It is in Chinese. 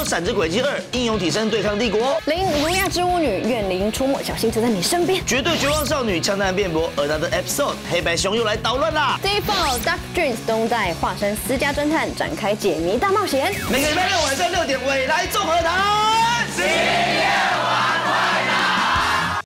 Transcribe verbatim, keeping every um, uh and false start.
闪之轨迹二》，英勇体身对抗帝国。 零儒雅之巫女，怨灵出没，小新就在你身边。 绝对绝望少女，枪弹辩驳。Another episode， 黑白熊又来捣乱啦。 Default Dark Dreams 东代化身私家侦探，展开解谜大冒险。 每个礼拜六晚上六点，未来综合台。